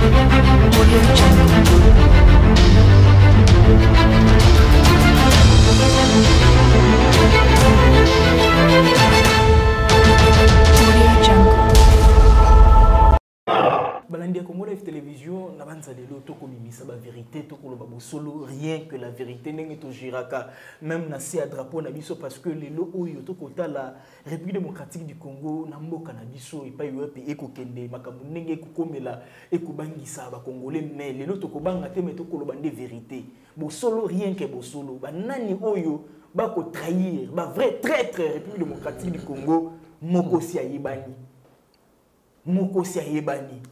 Balandia Congo Live Télévision, la bande de l'auto comme la vérité, tout le solo, rien que la vérité, n'est pas giraka, même nasi à drapeau nabiso parce que les lots où yoto kota la République démocratique du Congo, nambo canabiso et pas yope eko kende, makamunenge kukomela eko bangisa ba congolais mais les lots kobanga te meto ko bande vérité. Bo solo rien que bo solo, ba nani oyo ba ko trahir, ba vrai traître République démocratique du Congo, mokosi ayebani. Mokosi ayebani.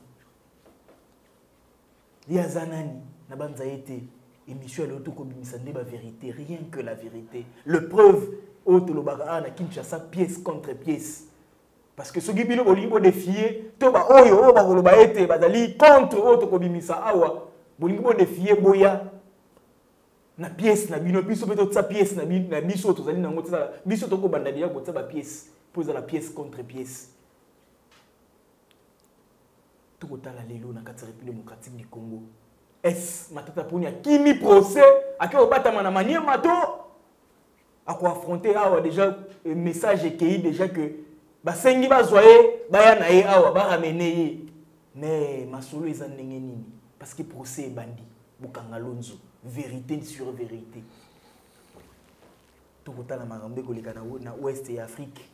Yazanani, Nabanza été émission à l'auto-communisation la vérité, rien que la vérité. Le preuve, Otolobara na Kinshasa, pièce contre pièce. Parce que ce qui est au défier, Toba Oyo, Oba été, Badali, contre Otokobimisa Awa, Bolingo défier Boya. Na pièce, na bino, biso peut sa pièce, na biso, tozali na ngotsa, biso toko bandalia, gotsa ba pièce, pose la pièce contre pièce. Tout la lelo na kati République démocratique du Congo. Est matata poni a kimi procès a ke obata mana manier mato a ko affronter awa déjà message écueilli déjà que ba sengi ba zoyer ba ya na ye awa ba ramener mais masolo ezan ndenge nini parce que procès est bandi bukanga lonzo vérité sur vérité. Tout la marambe ko leka na ouest et Afrique.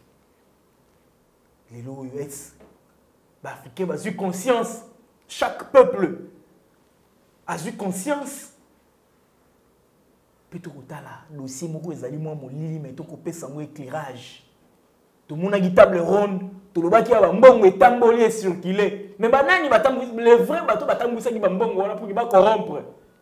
Lelo US Africains ont eu conscience, chaque peuple a eu conscience. Puis tout le dossier moko ezali moi mon lili mais tout coupé sans éclairage. Tout le monde a une table ronde, tout le monde a mbongo etamboli circuler. Mais banani batambu les vrais bateaux batambu ça qui mbongo wana pour qu'il va corrompre.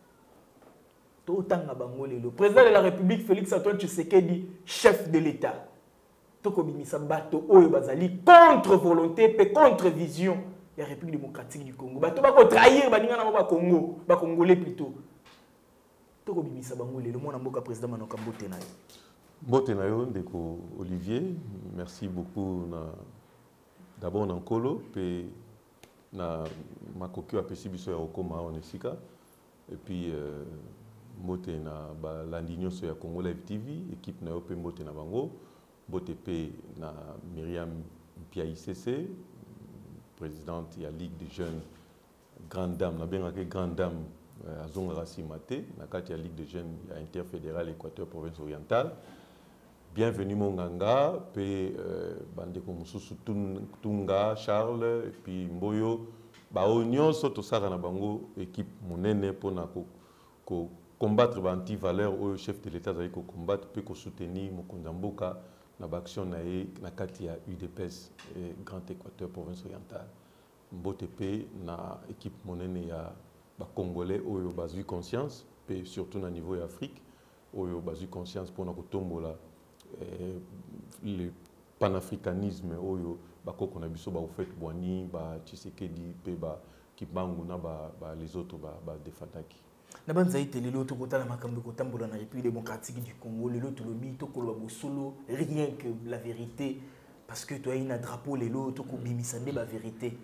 Tout tanga bangolé le président de la République Félix Antoine Tshisekedi, chef de l'État. Tokobimisa bato oyo bazali contre volonté pe contre vision la République démocratique du Congo. Bato bako trahir baninga na ba Congo, ba congolais plutôt. Tokobimisa bangolé le mona mboka président Manoka Mbote na yo. Mbote na yo ndeko Olivier, merci beaucoup d'abord na Nkolo pe na makoki apesi biso ya okoma onesika et puis mbote na ba landinyo so ya Congo Live TV, équipe na yo pe mbote na bango. BOTP na Myriam Mpiaïcc, présidente de la Ligue des jeunes Grande Dame, na bien Grande Dame à Zongarasi Maté, na la Ligue des jeunes interfédérale Équateur province orientale. Bienvenue Monganga, puis Bandeko Mususu Tunga, Charles, et puis Mboyo, Baonyo, Soto Sara na bango, équipe monene pour combattre l'anti-valeur au chef de l'État, combattre, puis soutenir Mokondamboka. Na action na kati ya UDPS Grand Équateur province orientale MBOTP na équipe monene ya ba congolais oyo bazui conscience et surtout na niveau ya Afrique oyo bazui conscience pour na kotombola le panafricanisme oyo bakoko na biso ba ofet Bwani ba Tshisekedi pe ba Kibangu na ba les autres ba defendaki. Nabanza ite lelo to kota la makambo kotambola na République démocratique du Congo lelo to lobi to koloba bosolo rien que la vérité parce que toi ina drapeau lelo to ko bimisande ba vérité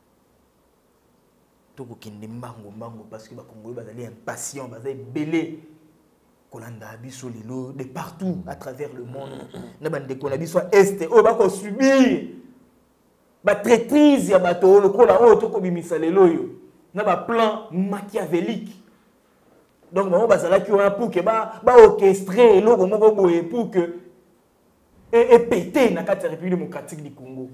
to ko kende mbango parce que ba Congolais bazali impatient bazali belé kolanda biso lelo de partout à travers le monde na bande ko na biso est o ba ko subir ba traîtrise ya bato lokola o to ko bimisa lelo yo na ba plan machiavélique. Donc, on va pour que orchestrer pour que et péter dans la République démocratique du Congo.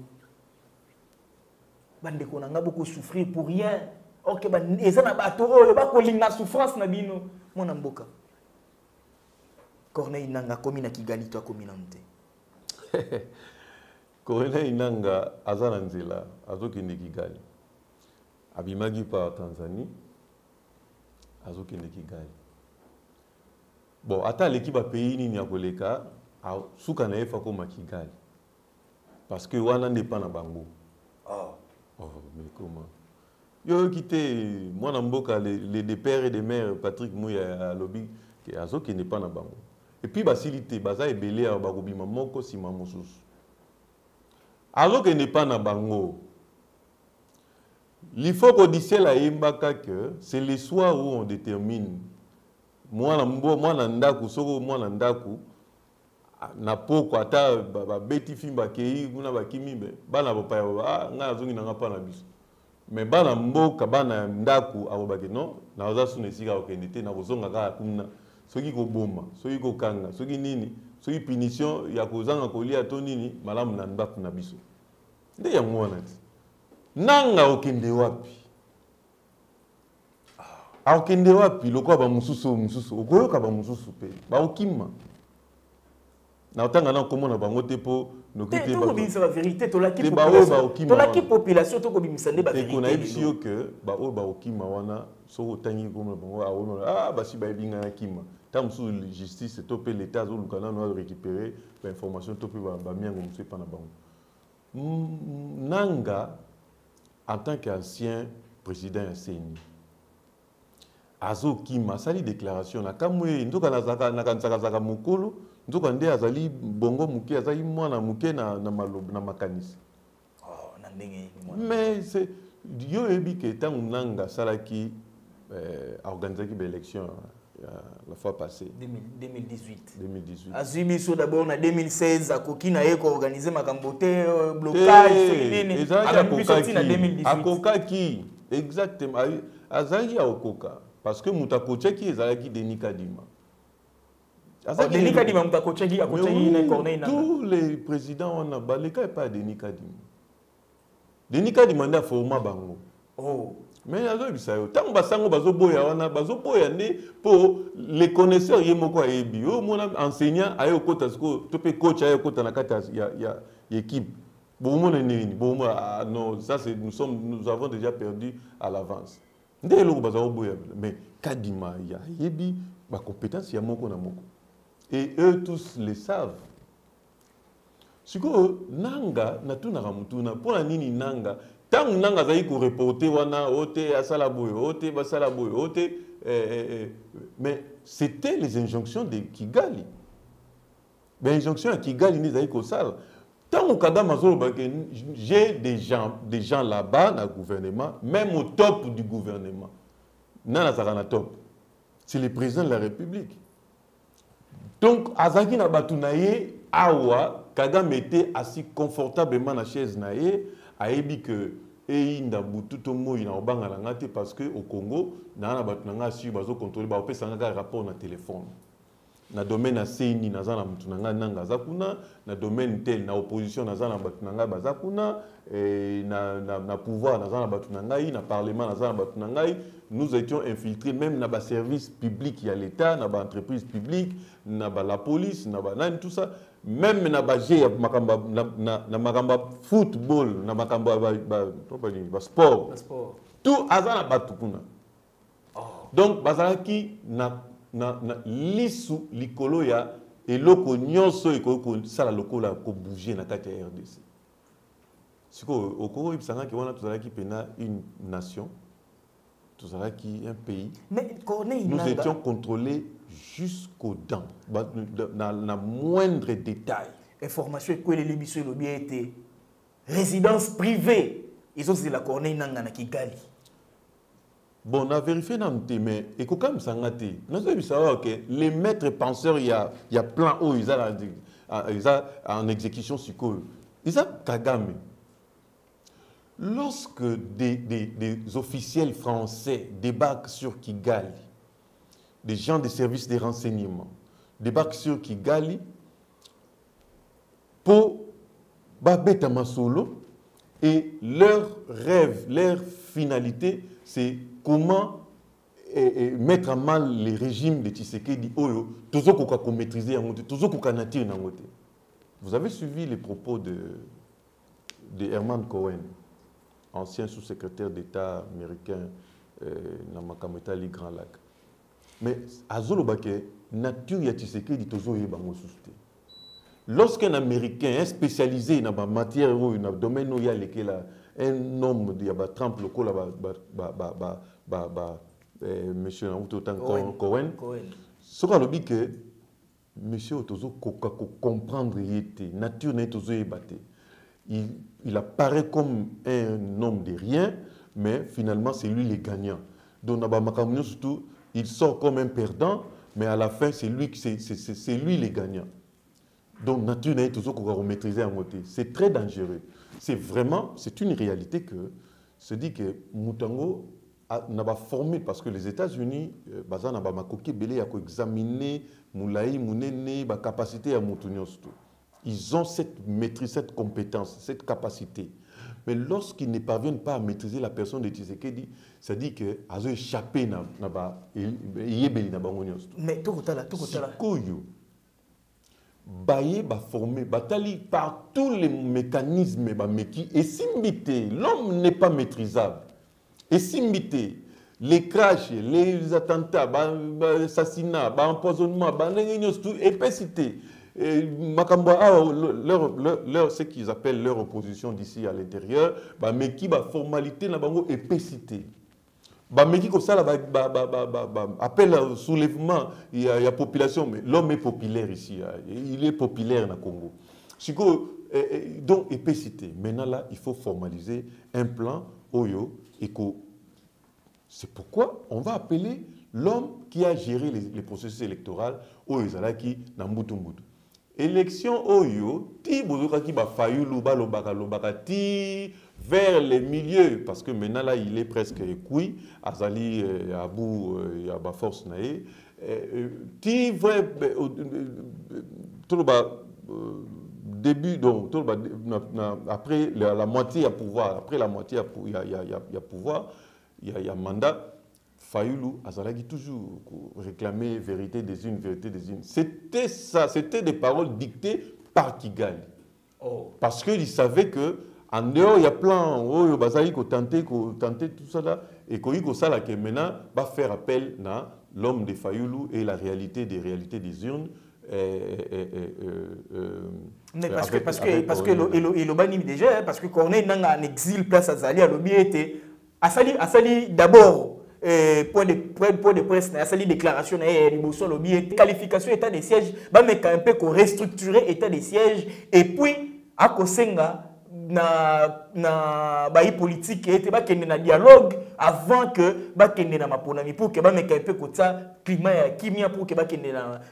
Bande ko nanga beaucoup souffrir pour rien. OK, ezana bato oyo ba ko linga souffrance na bino mona mboka. Corneille Nanga komi na Kigali to komi na mte. Corneille Nanga azana nzela azokende Kigali. Abimagi par Tanzanie. Azokende Kigali. Bon, ata l'équipe a pays ni akoleka suka na efa koma Kigali. Parce que wana n'est na bango. Oh, mais comment? Yo quitté moi na mboka les des pères et des mères Patrick Mouya à lobby que azokende na bango. Et puis basilité baza ebelé a bakobima moko sima mosusu. Azokende na bango. Il faut qu'on dise à Imbaka que c'est le soir où on détermine. Moi, nandaku, soko moi nandaku, na poko ata ba beti fimba kei, kuna ba kimimbe, bana bopa ah nga zongi nanga pa na biso. Mais bana mboka bana ndaku abobake non, na oza sune sika okendete na kozonga kaka kuna. Soki ko boma, soki ko kanga, soki nini, soki punition ya kozanga kolia to nini, malamu na ndaku na biso. Nde ya mwana ti. Nanga okende wapi? Okende wapi lokwa ba mususu okoyoka ba mususu pe ba okima na otanga na komona bango te po nokite ba bimisa la vérité to la ki population to ko bimisa nde ba vérité ko na ebisio que ba o ba okima wana so otangi komona bango ba si ba ebinga na kima tam sous justice to pe l'état zo lukana no récupérer ba information to pe ba miango musu pa na bango. Nanga en tant qu'ancien président ya CENI Azo Kima sali déclaration na kamwe ndoka na kanzaka mokolo ndoka nde azali bongo muke azali mwana muke na malob na makanisi. Oh na ndenge mais c'est yo ebi ke tangu nanga salaki organisaki ba élection la fois passée 2018. Azimi so d'abord na 2016 akoki na yeko organiser makambo te blocage nini akokaki na 2018 akokaki exactement azali akoka parce que mutakocheki ezalaki Denis Kadima. Denis Kadima mutakocheki akocheki na Corneille Nangaa. Tous les présidents on a baleka pas Denis Kadima. Denis Kadima nda format bango. Oh. Mais azo bisayo tant basango bazoboya wana bazoboya ne pour les connaisseurs yemoko ayebi o mona enseignant ayo kota sko to pe coach ayo kota na kata ya équipe. Bon mona nini bon non ça c'est nous avons déjà perdu à l'avance. Mais Kadima ya yebi ba compétence ya moko na moko et eux tous le savent. Siko nanga na tuna ramutuna pona nini nanga tant nanga zai ko reporter wana ote asala boyo ote basala boyo ote mais c'était les injonctions de Kigali. Ben injonction à Kigali ni zai ko sala. Tant au Kagame j'ai des gens là-bas dans le gouvernement, même au top du gouvernement. Nana Zarana top. C'est le président de la République. Donc, Azaki na batunaye, awa, Kagame était assis confortablement dans la chaise naye, aébi que Einda Bututomo ina obanga na ngate parce que au Congo, nana batunanga si bazo contrôler ba opesa nga rapport na téléphone. Na domaine na CENI nazana mutunanga nanga zakuna na domaine tel na opposition nazana batunanga bazakuna na pouvoir nazana batunanga na parlement nazana batunanga nous étions infiltrés même na ba service public ya l'état na ba entreprise publique na ba la police na ba tout ça même na ba ya makamba na makamba football na makamba ba sport tout azana batukuna. Donc bazalaki na lisu likolo ya eloko nyonso ekoko sala lokola ko bouger na kati ya RDC. Siko okoko ibisanga ki wana tozalaki pena une nation, tozalaki un pays. Mais Corneille nous étions contrôlés jusqu'aux dents na moindre détail. Information que les biso le bien été résidence privée. Ils ont c'est la Corneille Nangaa na Kigali. Bon, on a vérifié dans le thème, mais il faut quand même s'engager. Nous avons savoir que les maîtres penseurs, il y a plein où ils ont en exécution sur quoi. Ils ont Kagame. Lorsque des officiels français débarquent sur Kigali, des gens des services de renseignement débarquent sur Kigali pour Babeta Masolo et leur rêve, leur finalité, c'est comment mettre à mal les régimes de Tshisekedi Oyo, toujours qu'on maîtriser, toujours qu'on natir. Vous avez suivi les propos de Herman Cohen, ancien sous-secrétaire d'État américain dans Makametali Grand Lac. Mais à Zolobake, nature ya Tshisekedi toujours y bango susté. Lorsqu'un Américain est spécialisé dans la matière ou dans le domaine où il y a un homme qui a Trump local monsieur Cohen ce qu'on a dit que monsieur Otozo comprendre nature n'est Otozo il apparaît comme un homme de rien mais finalement, c'est lui le gagnant. Donc, surtout, il sort comme un perdant, mais à la fin, c'est lui le gagnant. Donc, nature n'est toujours qu'on va maîtriser en côté. C'est très dangereux. C'est une réalité que se dit que Mutango n'a pas formé, parce que les États-Unis, ils ont examiné la capacité à Mutunyostu. Ils ont cette maîtrise, cette compétence, cette capacité. Mais lorsqu'ils ne parviennent pas à maîtriser la personne de Tshisekedi, ça dit qu'ils ont échappé à mais tout là. Baye ba formé, batali par tous les mécanismes et simbité, l'homme n'est pas maîtrisable. Et simbité, les crashs, les attentats, l'assassinat, l'empoisonnement, l'épaissité. Ce qu'ils appellent leur opposition d'ici à l'intérieur, mais qui va formalité na bango épaissité. Mais qui comme ça appelle au soulèvement, il y a population, mais l'homme est populaire ici, il est populaire dans le Congo. Donc, épaissité. Maintenant, là, il faut formaliser un plan Oyo Eko. C'est pourquoi on va appeler l'homme qui a géré les processus électoraux Oyo Zalaki Nambutumbutu. Élection Oyo, ti bozoka ki ba fayulu ba lobaka ti vers les milieux, parce que maintenant là il est presque cuit, Azali à bout, il y a ma force naé. Ti vrai tout le début donc après la moitié à pouvoir, après la moitié il y a pouvoir, il y a mandat. Fayoulou, Azalagi toujours réclamer vérité des unes, vérité des unes. C'était ça, c'était des paroles dictées par Kigali. Oh. Parce qu'il savait que en dehors, il y a plein, oh, Bazali qui tenté tout ça là, et qu'il ça là que maintenant va faire appel à l'homme de Fayoulou et la réalité des urnes. Mais parce que le bani déjà, parce que quand on est en exil, place Azali à l'objet était Asali d'abord. Point de presse, la déclaration, la qualification état des sièges, mais un peu restructurer état des sièges, et puis, à Kosenga, na politique, et na dialogue avant que bakende na maponami, pour que un peu kota climat kimia pour que bakende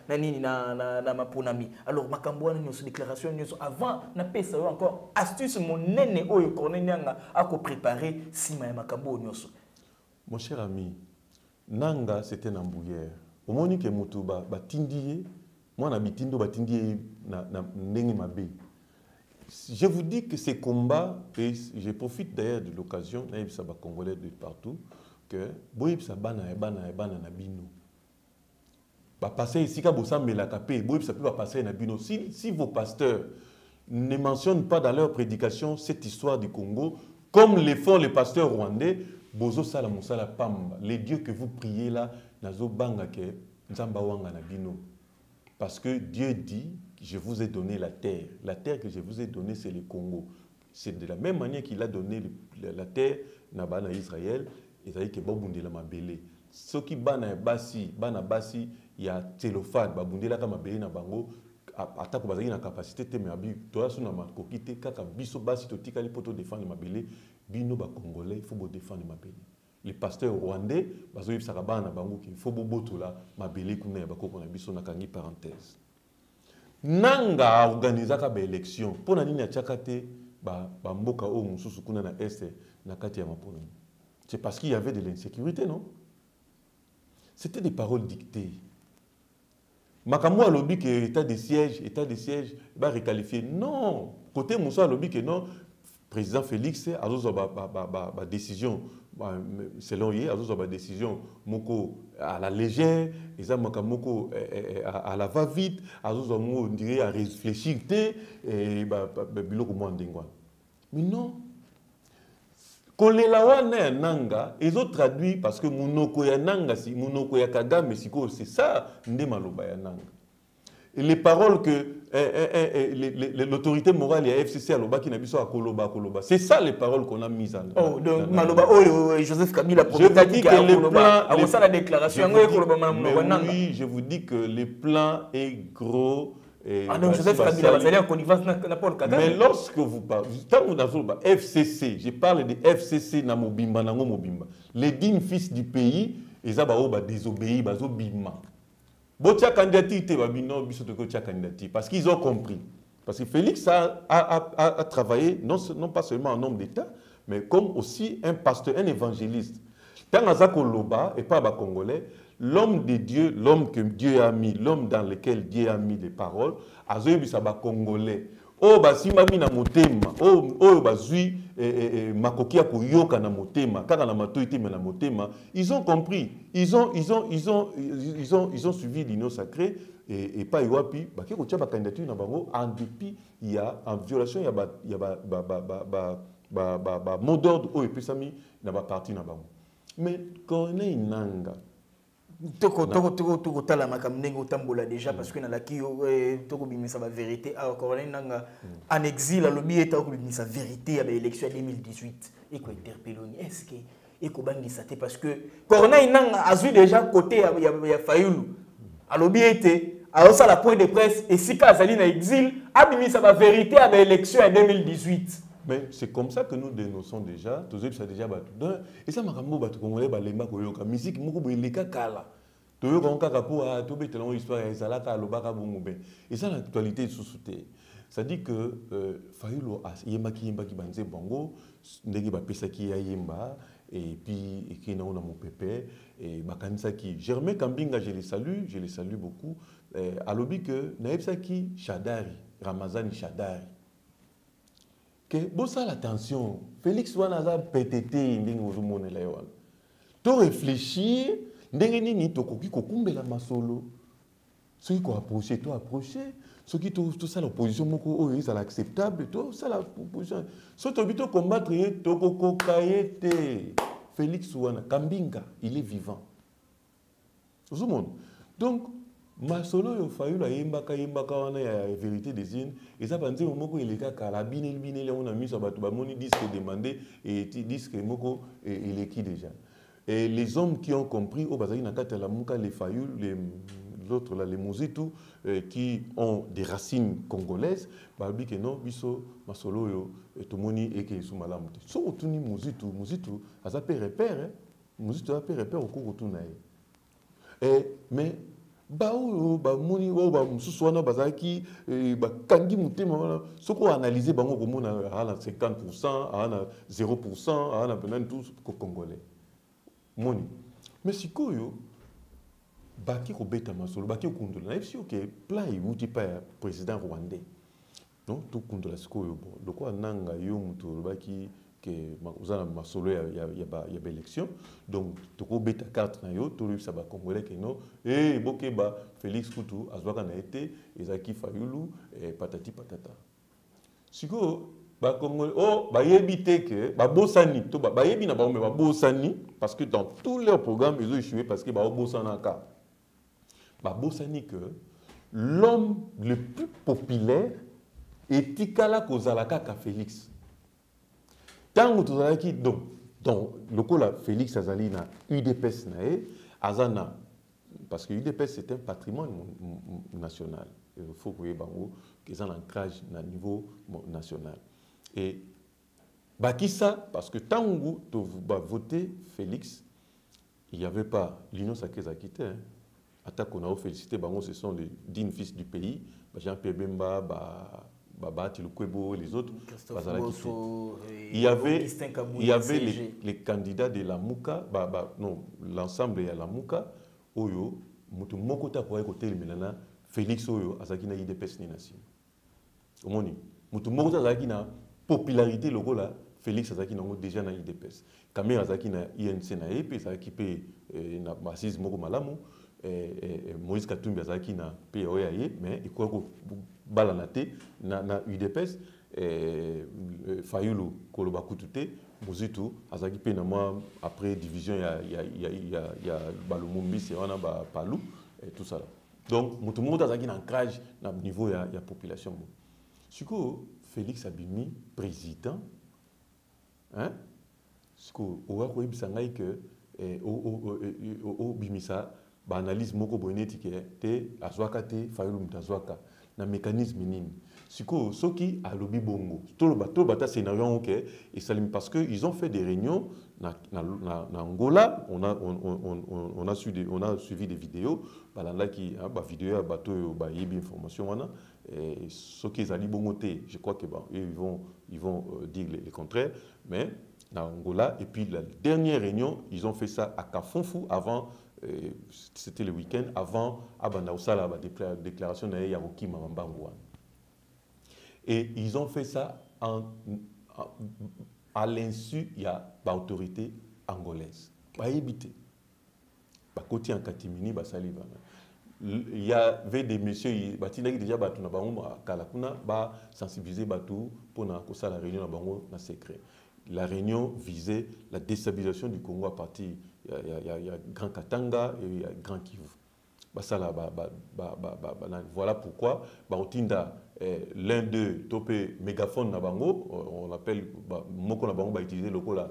na maponami. Alors, makamboa na déclaration avant na pesa encore astuce mon nene oyo konenanga à préparer si ma makambo nyoso. Mon cher ami, Nanga c'était un embouillère. Au moment où Moutou batindié, moi na bitindo batindié na nengi mabe. Je vous dis que ces combats, et je profite d'ailleurs de l'occasion, naïb saba congolais de partout, que boyib sa bana na bino. Ba passer ici ka bosam la capé, boyib sa peut pas passer na bino. Si vos pasteurs ne mentionnent pas dans leur prédication cette histoire du Congo, comme le font les pasteurs rwandais, Bozo sala musala pamba, les dieux que vous priez là, nazo banga ke nzamba wanga na bino. Parce que Dieu dit, je vous ai donné la terre. La terre que je vous ai donnée, c'est le Congo. C'est de la même manière qu'il a donné la terre na Israël, et ça dit que babundela mabele. Ce qui bana basi, il y a télophane, babundela ka mabele na bango. Attaque bazaki na capacité te mais abi toi sur na makokite kaka biso basi to tikali poto défendre mabele bino ba congolais il faut bo défendre mabele les pasteurs rwandais bazo yebisaka bana bango qu'il faut bo botola mabele kuna ya bakoko na biso na kangi parenthèse nanga organisaka ba élection pona nini atiaka te ba mboka o mususu kuna na est na kati ya mapona c'est parce qu'il y avait de l'insécurité non c'était des paroles dictées. Makamou a lobby que état de siège va requalifier. Non, côté Moussa a lobby que non, président Félix a une décision, selon lui, a une décision moko à la légère, et ça moko à la va-vite, on dirait à réfléchir et biloko mo ndengwa. Mais non. Kolelawa na nanga, ils ont traduit parce que munoko ya nanga si munoko ya Kagame siko c'est ça nde maloba ya nanga. Et les paroles que l'autorité morale et FCC aloba qui na biso akoloba, c'est ça les paroles qu'on a mises en oh donc maloba Joseph Kabila prophète qui a la déclaration oui, je vous dis que le plan est gros Ah non, Joseph Kabila va aller en connivence na Paul Kagame. Mais lorsque vous parlez, tant que vous FCC, je parle de FCC na mobimba nango mobimba. Les dignes fils du pays, ils ont désobéi, ils ont bimba. Botia candidature, parce qu'ils ont compris. Parce que Félix a travaillé non pas seulement en homme d'État, mais comme aussi un pasteur, un évangéliste. Tant Azako Loba et pas les Congolais, l'homme de Dieu, l'homme que Dieu a mis, l'homme dans lequel Dieu a mis les paroles, Azoyebi Saba Congolais. Oh, basima mi na motema, oh, bazui makokia kuyoka na motema, kaka na matoite na motema, ils ont compris, ils ont suivi l'union sacrée et pas iwapi, baki ko tia ba candidature na bango en dépit il y a en violation il y a mot d'ordre oh epesami na ba parti na bango. Mais Corneille Nanga toko tala makamnengo otambola déjà parce que na la kio toko bimisa ba vérité alors Corneille Nanga en exil alobi eta ko bimisa vérité à l'élection 2018 et ko interpelloni est-ce que et ko bangisa te parce que Corneille Nanga a vu déjà côté ya Fayulu alobi ete alors ça la point de presse et si Kazali na exil a bimisa ba vérité à l'élection 2018. Mais c'est comme ça que nous dénonçons déjà, tous ça déjà et ça m'a ramené congolais balemba koyoka musique moko boeleka kala. Toyo kaka pour to betelon histoire ya ezalaka lobaka bongobe. Et ça l'actualité sous-souté. Ça dit que Fayulu yemba ki banze bongo ndenge ba pesaki ya yemba et puis ekina ona mopepe et bakanisa ki Germain Kambinga je les salue beaucoup alobi que naebsaki Shadari Ramazani Shadari que bon ça l'attention Félix Wanaza PTT ndenge ozomona la yowana to réfléchir ndenge nini tokoki kokumbela masolo ceux qui approcher ceux qui tout ça l'opposition moko oyo ils acceptable tout ça la opposition so to bito combattre to kokokayete Félix Wana Kambinga il est vivant ozomona donc masolo yo Fayulu yembaka wana ya vérité des signes et ça banze moko eleka kala bineli on a mis sur bato ba moni disque demandé et disque moko il est qui déjà et les hommes qui ont compris au bazali na kata la muka les Fayulu les autres là les Mozitu qui ont des racines congolaises babi que non biso masolo yo to moni et que sous malamu so otuni Mozitu aza repère Mozitu a repère au cours tuna mais baoyo bamoni oyo bamususu wana bazalaki bakangi motema soko analyser bango komona ana 50% ana 0% ana penani tous congolais moni mais sikoyo baki kobeta masolo baki okundula na yebi ke plan euti pa ya président rwandais non tokundula sikoyo bon loko ananga yo mutu olobaki que uzana masolo ya élection donc toko beta carte na yo to lisa ba congolais que non bokeba Félix Kutu azwaka na été ezaki Fayulu patati patata siko ba congolais ba yebite que ba bosani to ba yebi na ba bosani parce que dans tous leurs programmes ils ont échoué parce que ba bosana ka ba bosani que l'homme le plus populaire est tikala kozalaka ka Félix. Tant que donc le coup là Félix Azali na UDPS nae Azana parce que UDPS c'est un patrimoine national il faut que bango que ça l'ancrage na niveau national et bakisa parce que tant que vous voter Félix il n'y avait pas l'union sacrée à quitter attaque qu'on a félicité bango ce sont les dignes fils du pays Jean-Pierre Bemba Babati Lukwebo, les autres, il y avait les candidats de la Mouka, non, l'ensemble de la Mouka, Oyo, Moutou Mokota pour écouter le Milana, Félix Oyo, Azakina IDPS Ninasi. Omoni, Moutou Mokota Azakina, popularité, le rôle là, Félix Azakina déjà na IDPS. Kamé Azakina INC na EP, Azakipé, na Massis Moko Malamu, Moïse Katumbi Azakina POAE, mais il croit que balanate na UDPS Fayulu Kolobakutute Mozitu azaki pe na moi après division ya balumumbi c'est on a ba palu et tout ça là. Donc mutu monde azaki na ancrage na niveau ya population siko Félix Abimi président hein siko owa ko ibisanga que o bimisa ba analyse moko boneti ke te azwaka te Fayulu mutazwaka na mécanisme nini. Siko soki a lobby bongo. Tout le bata scénario ok et ça parce que ils ont fait des réunions na Angola, on a suivi des vidéos, balanda qui ba vidéo à bateau ba yebi information wana et soki ezali bongo te, je crois que bon, ils vont dire le contraire, mais na Angola et puis la dernière réunion, ils ont fait ça à Kafonfu avant c'était le week-end avant abanda osala ba déclaration na Yaroki Mambango. Et ils ont fait ça à l'insu, il y a l'autorité angolaise. Il y avait des messieurs qui déjà sensibiliser pour la réunion dans secret. La réunion visait la déstabilisation du Congo à partir. Il y a Grand Katanga et il y a Grand Kivu. Voilà pourquoi l'un d'eux topé mégaphone na bango, on l'appelle moko na bango ba utiliser lokola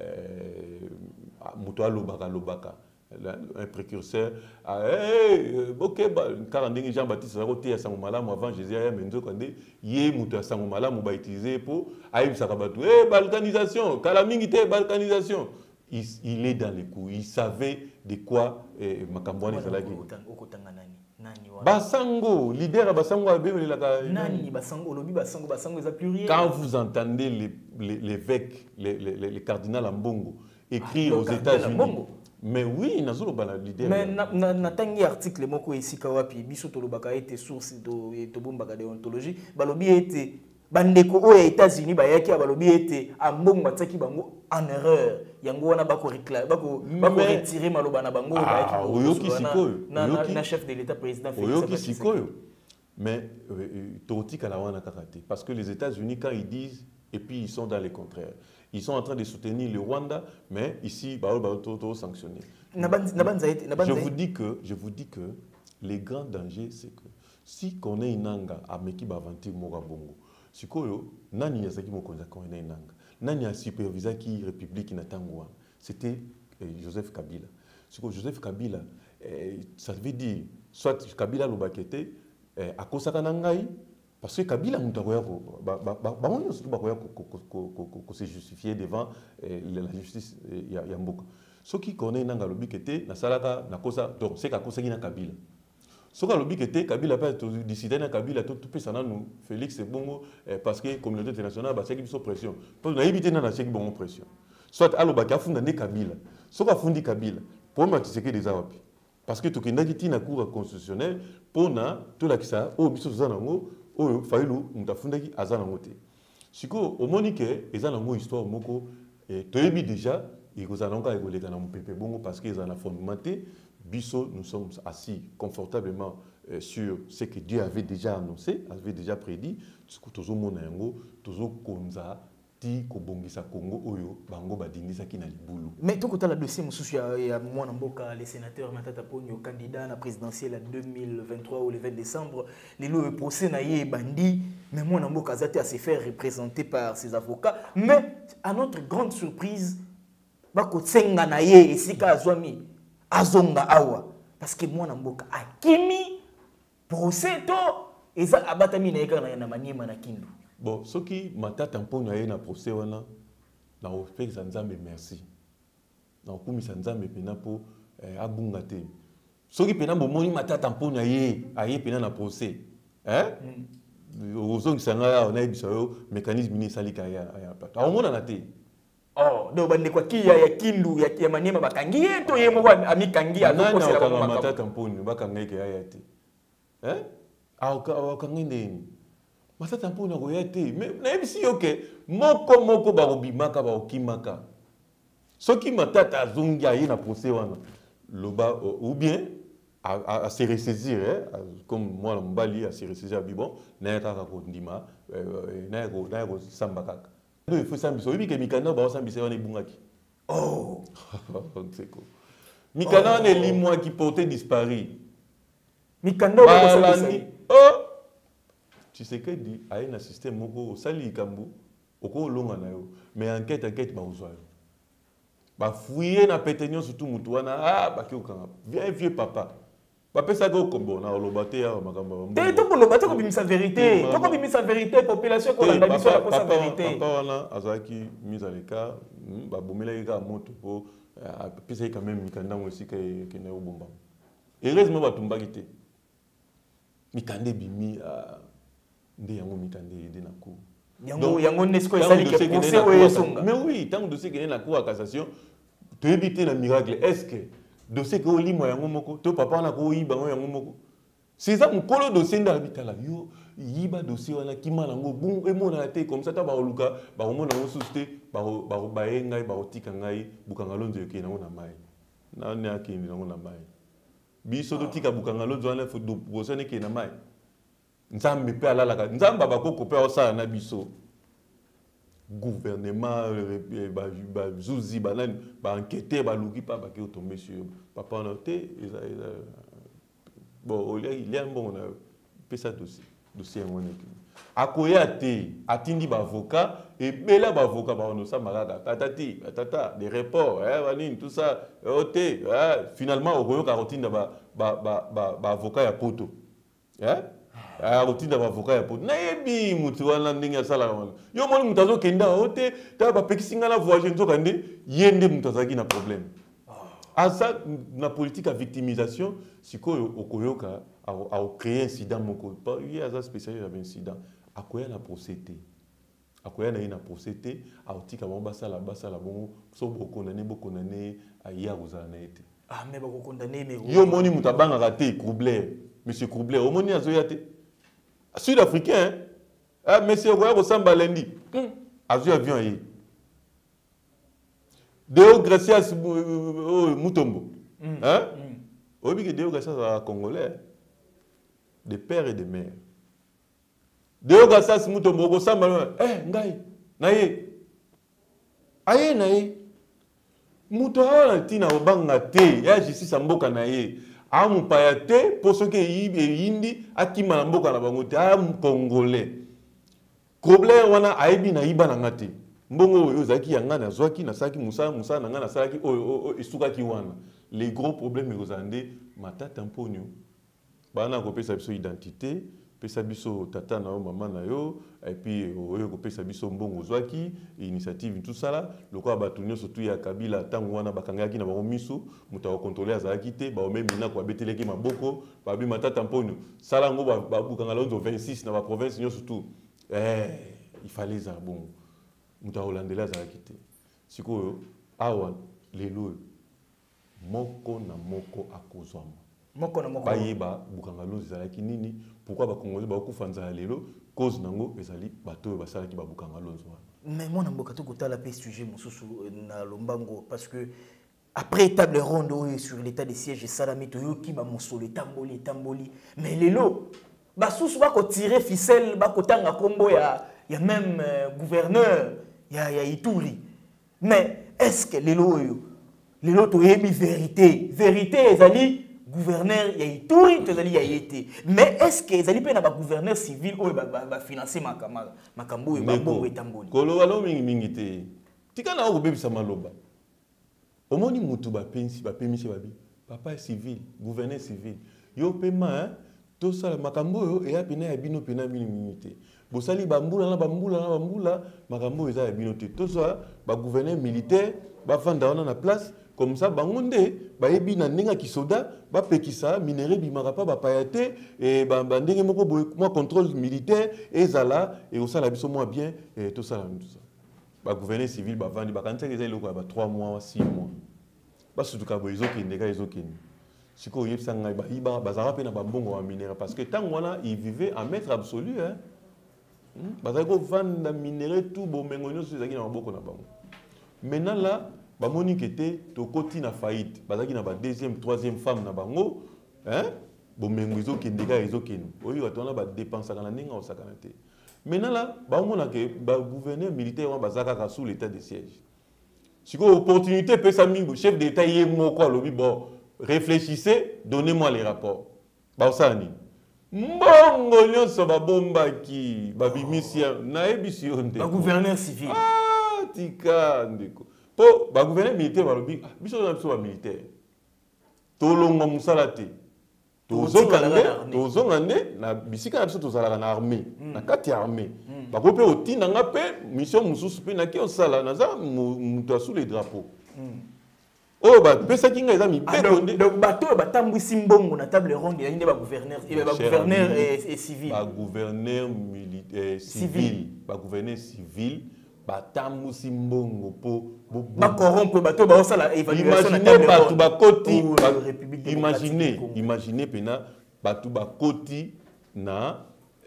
muto lobaka un précurseur ok car ndenge Jean-Baptiste Zaroté à Sangomalamu avant Jésus ya menzo kande yé muto à Sangomalamu ba utiliser pour aïbisaka batu balkanisation kala mingi te balkanisation. Il est dans les coups, il savait de quoi Makambouane ezalaki. Basango, leader à Basango Nani Basango, lobby Basango est pluriel. Quand vous entendez l'évêque, les cardinal Ambongo écrit aux États-Unis. Mais oui, nazolo bala leader. Mais na tangi article moko esika wapi biso tolobaka été source de tobombaka déontologie, balobi été bandeko aux États-Unis bayaki balobi été ambongo bataki bango en erreur. Yango wana bako retirer maloba na bango na chef de l'État président Félix Tshisekedi. Mais Totika la wana karaté parce que les États-Unis quand ils disent et puis ils sont dans les contraires. Ils sont en train de soutenir le Rwanda, mais ici, ils sanctionné. Je vous dis que les grands dangers, c'est que si on est inanga à Meki Bavanti Morabongo, si koyo nani yazaki mokonza ko ina inanga, nani a supervisé qui république inatangwa, c'était Joseph Kabila. Si Joseph Kabila, ça veut dire soit Kabila lobakete à kosaka nangai. Parce que Kabila se justifier devant la justice Yamboka. Ce qui connaît Nanga lobi kete na salaka na kosa donc c'est kakosa na Kabila. Ce qui lobi kete Kabila pas décider na Kabila tout peut ça nous Félix c'est bon parce que communauté internationale ba cheki biso pression. Parce na éviter na cheki bon pression. Soit aloba ka funda ne Kabila. Ce qui fundi Kabila pour ma tseke des awapi. Parce que to kindaki tina cour constitutionnelle pour na to la kisa o biso zanango oyo failu mutafundaki azana ngote siko omonike ezana ngo histoire moko toyebi déjà ikozanonga ekoleka na mpepe bongo parce que ezana fondamenté biso nous sommes assis confortablement sur ce que Dieu avait déjà annoncé avait déjà prédit siko tozomona yango tozokonza ti kobongisa Congo oyo bango badindisaki na libulu. Mais tout côté la dossier mususu ya mwana mboka les sénateurs Matata Ponyo candidat à la présidentielle en 2023 ou le 20 décembre le procès na yé bandi mais mwana mboka zate à se faire représenter par ses avocats mais à notre grande surprise bako tsenga na yé esika azwami azonga awa parce que mwana mboka akimi procès to eza abatami na yeka na maniema na kindu. Bon, ce qui Matata Ponyo na procès wana na ofek sanzambe merci. Na okumi sanzambe pena po abunga te. Ce qui pena bomoni Matata Ponyo aye pena na procès. Hein? Ozong sanga on a biso mécanisme ni salika ya pata. Omona na te. Oh, do bande kwa ki ya kindu ya maniema bakangi to ye mo amikangi azoko sela ba Matata Ponyo bakangeke ya te. Hein? Akangi ndeni. Matata Ponyo goyate mais na ebisi yoke moko barobimaka baokimaka soki Matata azongi aye na procès wana loba ou bien à se ressaisir comme moi na mbali à se ressaisir bibon na kaka kondima na ko samba kaka il faut sambiso obi ke mikanda ba sambisa wana ebungaki oh c'est quoi mikanda ne limwa qui portait disparu mikanda ba sambisa oh tu sais que dit a un système moko sali kambu oko longa na yo mais enquête ba uzwa ba fouiller na pétenyon surtout mutu wana ba ki okanga vieux papa bapesa ko kombo na lobate ya makamba te to ko lobate ko bimisa vérité to ko bimisa vérité population ko landa biso la posa vérité papa wana azaki mise à l'écart ba bomela ka moto po pesa quand même mikanda mo sika ke na obomba heureusement batumbaki te mikande bimi nde yango mikande ede na cour yango nesko esali ke procès oyo songa mais oui tant dossier que na cour à cassation to éviter le miracle est-ce que dossier ko limo yango moko to papa na ko yiba yango moko c'est ça mon kolo dossier nda bitala yo yiba dossier wana kima nango bon e mona te comme ça ta ba luka ba mona ngo susté ba engai ba otika ngai bukanga lonzo ke nango na mai na ne akindi nango na mai biso to tika bukanga lonzo wana fo do bosane ke na mai nzambe pe alala ka nzamba ba ko pe osala na biso gouvernement ba zuzi ba nani ba enquêter ba luki pa ba ke tomber sur papa na te bon il y a un bon pesa dossier ngone akoya te atindi ba avocat et bela ba avocat ba ono sa malaka tata des reports vanine tout ça oté finalement okoyo karotinda ba avocat ya poto rotinda ba avocat ya poto na yebi mutu wana ndinga sala wana yo moni mutu azokenda oté ta ba pekisinga na voyage nzoka nde yende mutu azaki na problème asa na politique à victimisation sikoyo okoyoka a créer incident moko il y a un spécialiste avec incident akoya na procédé akoya na procédé a otika bomba sala bon so condamné aya kozala na été mais bako condamné mais yo moni mutabanga raté Croubler monsieur Croubler o moni azoya te sud-africain monsieur okoya ko samba lundi azoya avion yi Deo Gracias Mutombo. Obi que Deo Gracias à Congolais, de père et de mère. Deo Gracias Mutombo, go samba, ngai, naye. Aye naye. Mutoa tina obanga te, ya justice mboka naye. Amu payate, pour ce que yindi, akima na mboka na bango te, Congolais. Problème wana aibi na iba na ngate. Mbongo oyo zaki yanga na zwaki na saki musa na nga na saki oyo esukaki wana les gros problèmes ezande matata mponyo bana ko pesa biso identité pesa biso tata na yo mama na yo et puis oyo ko pesa biso mbongo zwaki initiative tout ça là lokwa batunyo surtout ya Kabila tango wana bakangaki na bango miso muta contrôler azaki te ba omemi na ko beteleki maboko ba bi matata mponyo sala ngo ba bukanga lonzo 26 na ba province nyo surtout il fallait ça bon muta holandela za kite sikoyo awa lelo moko na moko akozwama moko na moko bayeba bukanga lozi zalaki nini pourquoi ba congolais ba kufanza lelo cause nango ezali bato basalaki ba bukanga lozi wana mais moi na mboka to kotala pe sujet mususu na lombango parce que après table ronde sur l'état des sièges salami to yoki ba mosolo tamboli mais lelo basusu ba ko tirer ficelle ba ko tanga kombo ya même gouverneur ya Ituri. Mais est-ce que les lots ont émis vérité ezali gouverneur ya Ituri ezali ya yete mais est-ce que ezali pe na ba gouverneur civil oyo ba financer makambo oyo ba bongo etamboli kolo walo mingi te tika na okobebisa maloba omoni mutu ba pemisi babi papa civil gouverneur civil yo pema to sala makambo oyo eya pena ya bino pena mingi te bosali bambula makambo eza ya bino te to so ba gouverneur militaire ba vanda wana na place comme ça bangonde ba yebi na ndenge kisoda ba pekisa minéraux bimaka pa ba payate et ba ndenge moko moi contrôle militaire ezala et osala biso moi bien et to sala tout ça ba gouverneur civil ba vandi ba kanisa eza iloko ba 3 mois 6 mois ba sutuka bo ezokende siko yebisa ngai ba iba bazara pe na ba mbongo wa minéraux parce que tant wana il vivait en maître absolu hein bazali ko vanda minéraux tout bomengo nyonso ezaki na maboko na bango maintenant là bamoni kete tokoti na faillite bazaki na ba deuxième troisième femme na bango hein bomengo ezokende ka ezokende oyo batona ba dépenser kana ninga osakana te maintenant là bamona ke ba gouverneur militaire wa bazaka sous l'état de siège siko opportunité pesa mingo chef d'état yé moko alobi bon réfléchissez donnez-moi les rapports ba osani mbongo nyonso babombaki babimisia nayebi onde ba gouverneur civil tika ndeko po ba gouverneur militaire balobi biso na biso ba militaire tolonga musala te tozongande na bisika na biso tozalaka na armée na kati ya armée bakope otinanga pe mission mususu pe naki osala naza muto sous les drapeaux oh ba pesa kinga eza mibeko nde donc bato batambwisi mbongo na table ronde ya ba gouverneur et civil ba gouverneur militaire civil ba gouverneur civil batambwisi mbongo po ba corrompre bato ba osala évaluation na table bato bakoti imaginez pena bato bakoti na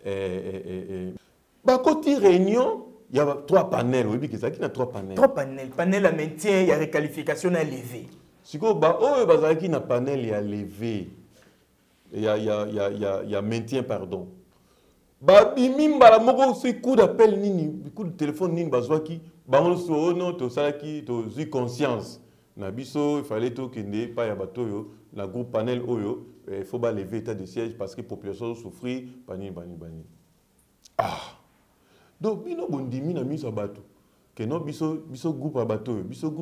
bakoti réunion. Il y a 3 panels, oui, il y a 3 panels. 3 panels. Panel à maintien, il y a réqualification à lever. Si vous avez un panel, il y a levé. Il y a maintien, pardon. Bimim, c'est coup d'appel, coup de téléphone, bazwaki, non, to salaki, to zi conscience. Nabiso, il fallait que ne pas y a bateau, la groupe panel, il faut pas lever état de siège parce que la population souffre, bani. Ah! Donc, bino bondimi na miso bato. Que non biso groupe à bateau,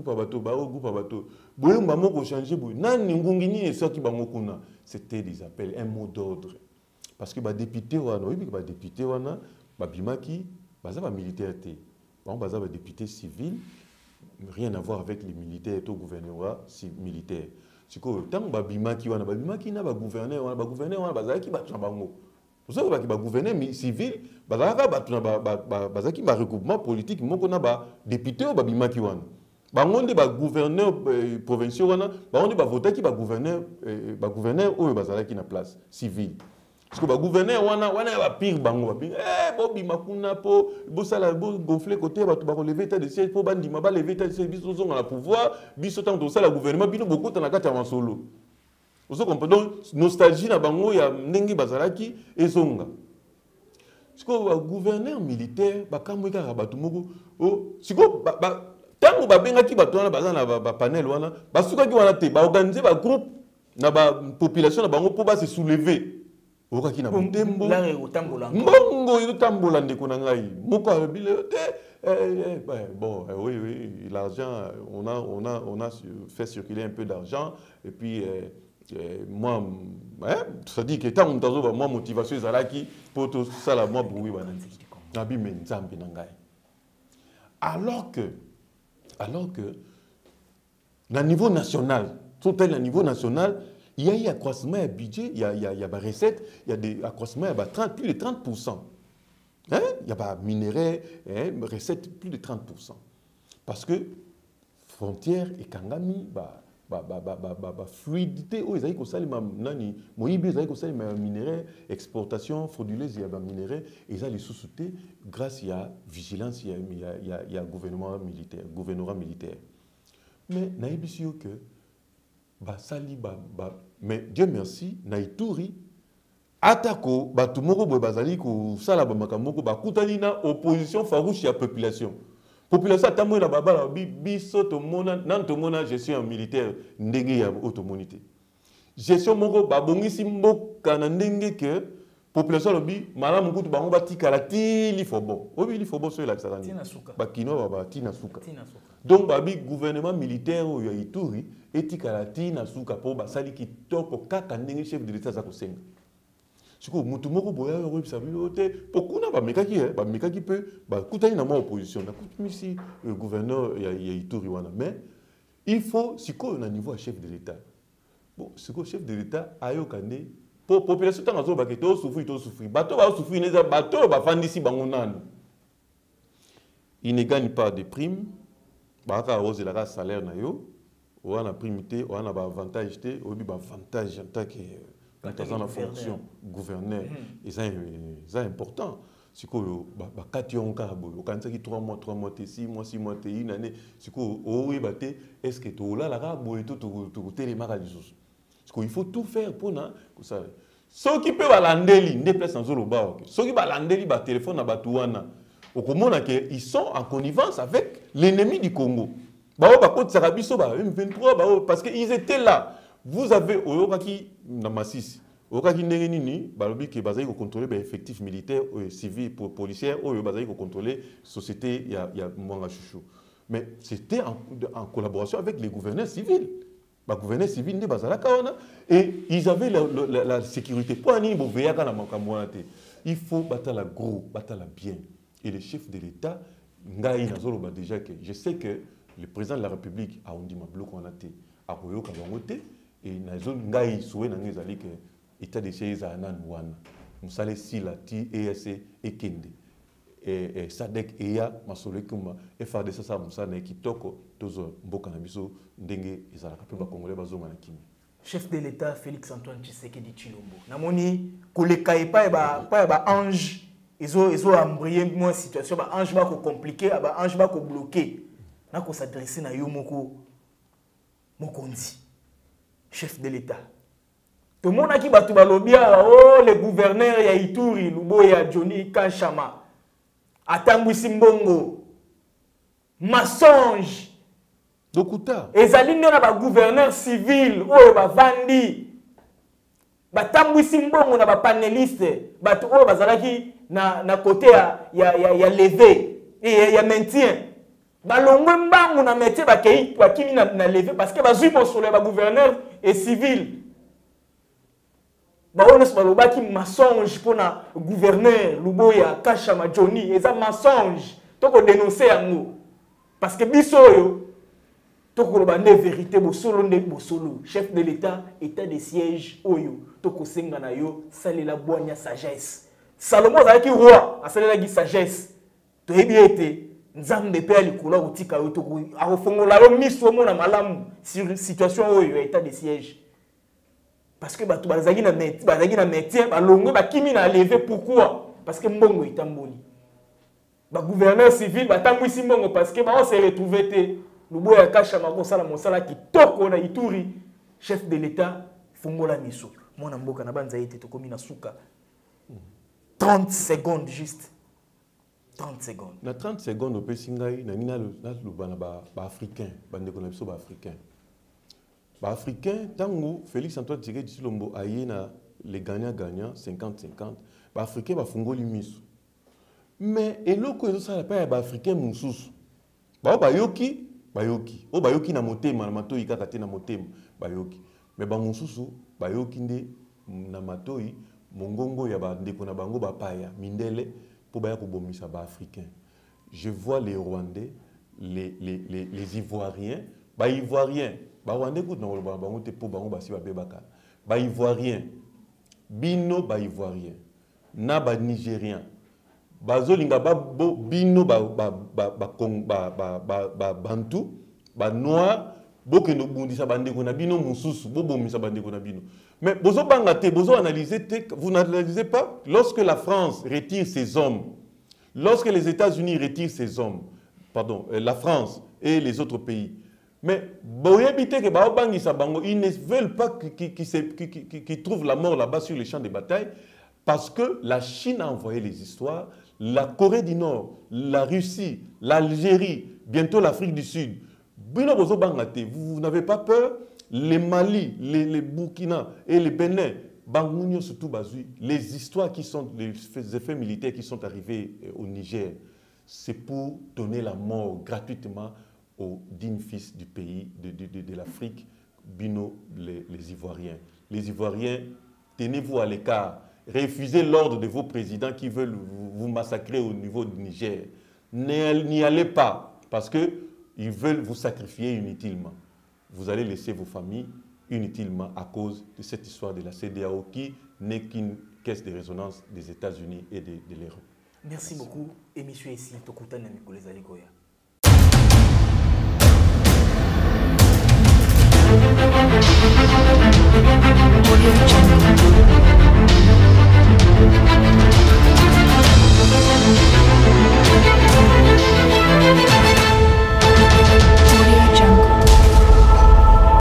Boyo mbamo ko changer boyo. Nani ngungini et sorti bango kuna. C'était des appels, un mot d'ordre. Parce que ba député wana, oui ba député wana, ba bimaki, baza ba militaire té. Baza ba député civil, rien à voir avec les militaires et au gouvernement militaire. Siko tant ba bimaki na ba gouverneur wana bazaki ba tsambango. Vous savez que le gouvernement civil, il y a un regroupement politique, il y a un député ou un gouverneur provincial, il y a un voté qui est gouverneur ou un place civile. Parce que le gouverneur, il y a un pire bango. Bobi makuna po, bosala gonfler côté, ba relever état de siège pour bandi, ba lever état de siège, biso zonga na pouvoir, biso tant ça le gouvernement, bino beaucoup na kati ya solo. Vous comprenez donc nostalgie na bango ya ndenge bazalaki ezonga. Siko ba gouverneur militaire ba kamweka ka batu moko o siko ba tango ba bengaki batu wana bazana ba panel wana ba sukaki wana te ba organiser ba groupe na ba population na bango po ba se soulever. Okaki na mutembo la retambola mbongo yotambola ndeko na ngai moko abile te bon oui l'argent on a fait circuler un peu d'argent et puis moi, ça dit que tant que moi motivation ezalaki pour tout ça la moi bruit nabi menzambe nangai. Alors que na niveau national, tout tel niveau national, il y a accroissement de budget, il y a des recettes, il y a des accroissements plus de 30%. Il y a pas minerais, recettes plus de 30%. Parce que frontière et kangami fluidité oh ils ko salima nani moyibi ils ko salima minerais exportation frauduleuse il y a minerais et ça les sous-souté grâce à vigilance il y a gouvernement militaire mais naibisio que sali mais Dieu merci na Ituri atako batu moko boy bazali ko sala ba makamoko ba kutani na opposition farouche ya population. Population a tamoué la babala biso to mona nan to mona gestion militaire ndenge ya automonité. Gestion moko babongisi mboka na ndenge que population lobi malamu kutu bango batika la tili fobo. Obi li fobo so la tsarani. Ba kino ba tina suka. Donc babi gouvernement militaire o ya Ituri etika la tina suka po ba sali kitoko kaka ndenge chef de l'état za ko senga. Siko mutu moko boya yo sabi ote pokuna ba mekaki pe ba kutani na mo opposition na kutumisi le gouverneur ya Ituri wana mais il faut siko na niveau chef de l'état bon siko chef de l'état ayo kande pour population tanga zo ba ke to souffrir bato ba souffrir neza bato ba fandisi bango nanu il ne gagne pas de primes ba ka rose la salaire na yo wana primité wana ba avantage te obi ba avantage en tant que dans la fonction gouverneur et ça c'est important c'est que ba kation kabo au kanisa ki 3 mois 6 mois une année c'est que oui baté est-ce que to la kabo et to téléma lisusu c'est qu'il faut tout faire pour na ça ceux qui peuvent balandeli ne place dans zolo ba ceux qui balandeli ba téléphone na batuana au komona que ils sont en connivence avec l'ennemi du Congo ba contre Sarabiso ba M23 parce que ils étaient là. Vous avez Oyokaki Namassis, Oyokaki Nenini, Balobi qui est basé au contrôler effectifs militaires, civils, policiers, ou basé au contrôler société, il y a Mwanga Chouchou. Mais c'était en collaboration avec les gouverneurs civils. Le gouverneur civil nde bazalaka wana et ils avaient la sécurité. Pour ani bo veyaka na makambo wana te. Il faut batala gros, batala bien. Et le chef de l'État ngai nazoloba déjà que je sais que le président de la République a ondi mabloko wana te. A koyoka bango te et nazo ngai soué na ngezali que état de siège à nan wana. Musale sila ti EAC ekende. Et Sadek Eya Masole Kuma FARDC sa musana kitoko tozo mboka na biso ndenge ezalaka pe ba congolais bazonga na kimi. Chef de l'État Félix Antoine Tshisekedi Tshilombo. Namoni koleka epa ba ange ezo embrayer moi situation ba ange ba ko compliqué ba ange ba ko bloqué. Na ko s'adresser na yo moko mokonzi. Chef de l'État. Tout le monde qui batu balobia oh le gouverneur ya Ituri Luboya Johnny Kanshama. Atambwisi mbongo mensonge dokuta ezali nde na ba gouverneur civil oyo bavandi batambwisi mbongo na ba panéliste bato oyo bazalaki na côté ya levé et ya maintien balongwe mbangu na métier bakei bakimi na levé parce que bazui mosolo ya ba gouverneur et civil baones balobaki mensonge pour na gouverneur Luboya Kashama Johnny eza mensonge toko dénoncer yango parce que biso yo toko loba ne vérité bosolo nde bosolo chef de l'état état de siège oyo toko senga na yo salela boanya sagesse Salomon azalaki roi asalela sagesse to yebi ete nzambe pe alikula utika yo toko akofongola yo miso mona malamu sur situation oyo état de siège. Parce que bato bazaki na métier balongwe bakimi na lever pourquoi parce que mbongo itamboni ba gouverneur civil batambwisi mbongo parce que ba on se retrouver te Luboya Kashama ko sala mosala kitoko na Ituri chef de l'état fongola miso mona mboka na banza ete to komi na suka 30 secondes juste 30 secondes na 30 secondes au pesingai na nina lubana ba africain bande ko na biso ba africain. Africain, tango Félix Antoine Tshisekedi Tshilombo aye na les gagnants 50-50, Africain va fungoli miso. Mais eloko ezo sala pa ya Africain mususu. Bayoki, o bayoki na motema na matoi kaka te na motema, bayoki. Mais ba mususu bayoki nde na matoi mongongo ya ba ndeko na bango ba paya mindele pour baya ko bomisa ba Africain. Je vois les Rwandais, les Ivoiriens, Ivoiriens ba Rwandais ko na ba bango te po bango basi ba bebaka. Ba Ivoirien bino ba Ivoirien na ba Nigérien bazolinga ba bino ba bantu ba noir bokendo bundisa bandeko na bino mususu bobomisa bandeko na bino. Mais bozo banga te bozo analyser te, vous n'analysez pas lorsque la France retire ses hommes, lorsque les États-Unis retirent ses hommes, pardon, la France et les autres pays. Mais ils ne veulent pas qu'ils trouvent la mort là-bas sur les champs de bataille parce que la Chine a envoyé les histoires, la Corée du Nord, la Russie, l'Algérie, bientôt l'Afrique du Sud. Vous n'avez pas peur? Les Mali, les Burkina et les Bénin, les histoires qui sont, les effets militaires qui sont arrivés au Niger, c'est pour donner la mort gratuitement aux dignes fils du pays, de l'Afrique, bino les Ivoiriens. Les Ivoiriens, tenez-vous à l'écart. Refusez l'ordre de vos présidents qui veulent vous massacrer au niveau du Niger. N'y allez pas, parce qu'ils veulent vous sacrifier inutilement. Vous allez laisser vos familles inutilement à cause de cette histoire de la CEDEAO qui n'est qu'une caisse de résonance des États-Unis et de l'Europe. Merci beaucoup. Émission ici, Tokutana Nicolas Alikoya. Audio Jungle.